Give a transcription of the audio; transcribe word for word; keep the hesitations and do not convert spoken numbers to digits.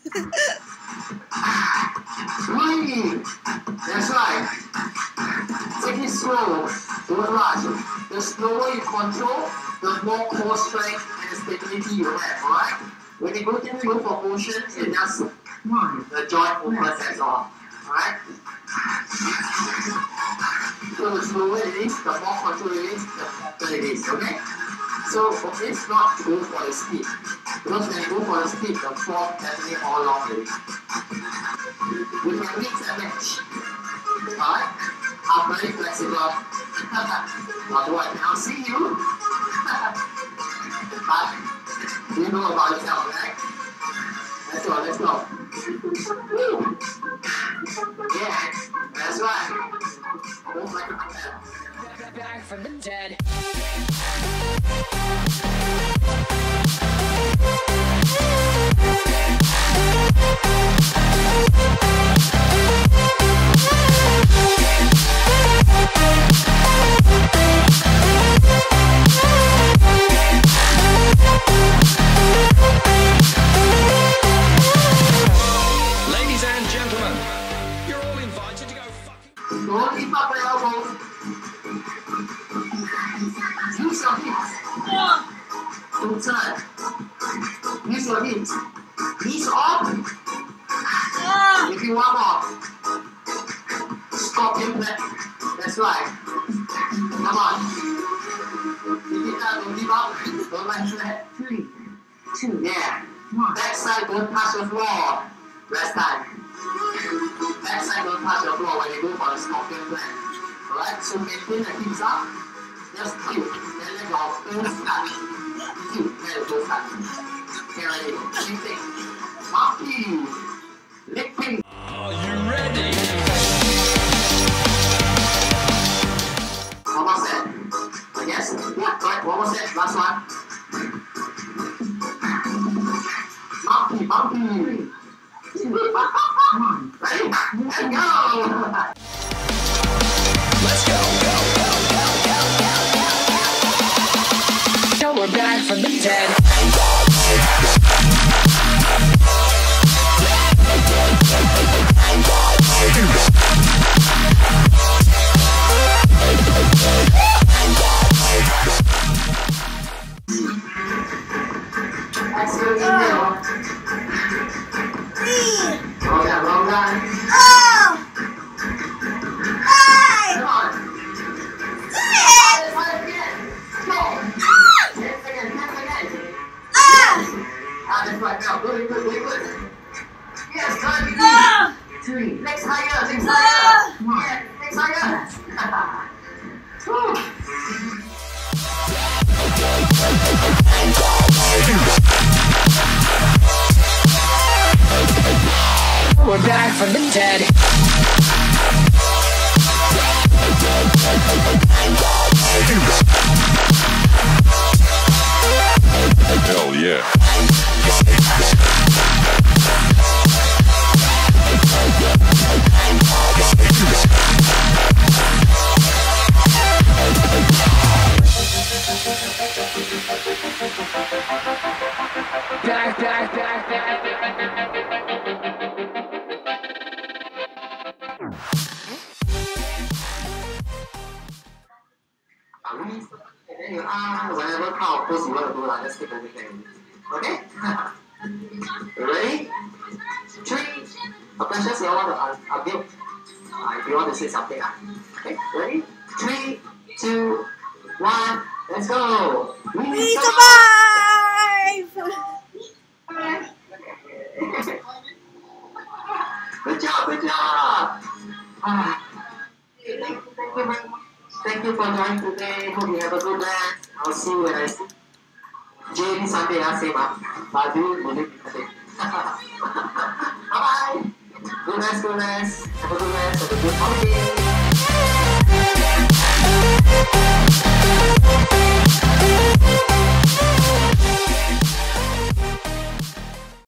Breathe. That's right. Take it slow. Don't rush. The slower you control, the more core strength and stability you have, alright? When you go to slow for motion, it's just the joint movement, that's all. Alright? So the slower it is, the more control it is, the better it is, okay? So it's not to go for the speed. Because when you go for the speed, the form definitely all long it is. We can mix and match. Alright? I'm very flexible. Although I cannot see you. But you know about yourself, right? Let's go, let's go. Woo. Yeah, that's right. Almost like a hotel. Back from the dead. Ladies and gentlemen, you're all invited to go fucking... Don't lift up the elbows. Use your hips. Don't turn. Use your hips. Knees up. If you want more. Scorpion plank. That's right. Come on. If you can't, don't give up. Don't like that. Three, two, yeah. Back side, don't touch the floor. Rest time. Back side, don't touch the floor when you go for the scorpion plank. Alright, so maintain the hips up. Just cute. Then let your toes touch. Cute. Let your toes touch. Okay, ready? Same thing. Monkey. Licking. Are you ready? One more set. I guess. Yeah, correct. One more set. Last one. Monkey, monkey. Ready? And go. Let's go, go, go, go, go, go, go. Now we're back from the dead. Exhale, inhale. Roll down, roll down. Come on. Five again. Go. Ten seconds, ten seconds. Ah, that's right now. Good, good, good, good. Yes, good. Three. Next higher, next higher. Yeah, next higher. Woo. We're back from the dead. Hell yeah. Back, back, back, back. And then you are whatever kind of pose you want to do, like, just take everything. Okay? You ready? Three. A precious you want to unmute. Uh, if you want to say something. Uh. Okay? Ready? Three, two, one. Let's go. We, We survive! Good job, good job. Ah. Thank you, thank you very much. Thank you for joining today. Hope you have a good night. I'll see you when I see J B Sunday, ah, same ah. But do believe in Sunday. Bye bye. Good night, good night. Have a good night. Have a good holiday.